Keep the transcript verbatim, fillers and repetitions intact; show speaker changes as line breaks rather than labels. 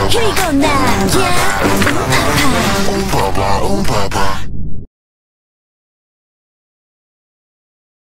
Here you go now, yeah.
Ooh, baba, ooh, baba.